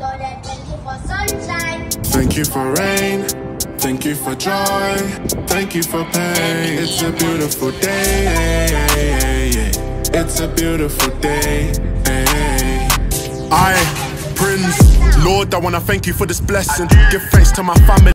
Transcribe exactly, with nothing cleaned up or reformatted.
Thank you for sunshine. Thank you for rain. Thank you for joy. Thank you for pain. It's a beautiful day. It's a beautiful day. I, Prince, Lord, I wanna thank you for this blessing. Give thanks to my family.